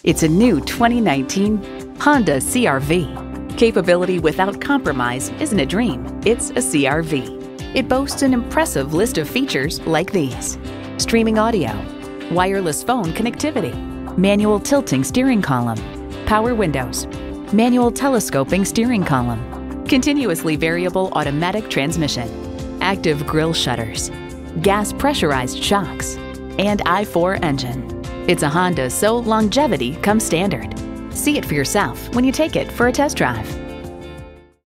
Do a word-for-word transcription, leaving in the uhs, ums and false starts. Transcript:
It's a new twenty nineteen Honda C R V. Capability without compromise isn't a dream, it's a C R V. It boasts an impressive list of features like these: streaming audio, wireless phone connectivity, manual tilting steering column, power windows, manual telescoping steering column, continuously variable automatic transmission, active grille shutters, gas pressurized shocks, and I four engine. It's a Honda, so longevity comes standard. See it for yourself when you take it for a test drive.